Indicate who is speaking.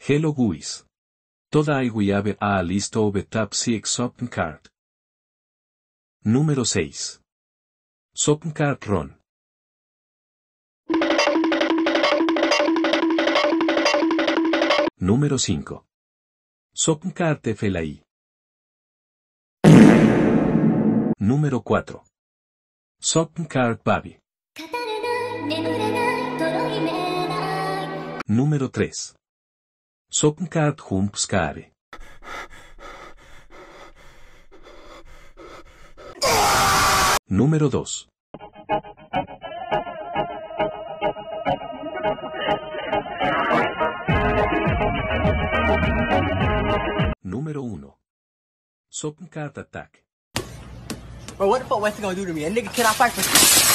Speaker 1: Hello guys. Toda I we have a list of the top 6 open card. Número 6. Open card run. Número 5. Open card FLI. Número 4. Open card Babi. Número 3. Open card Humps Care. Número 2. Número 1. Open card Attack.
Speaker 2: Bro, what the fuck Wesley gonna do to me? That nigga cannot fight for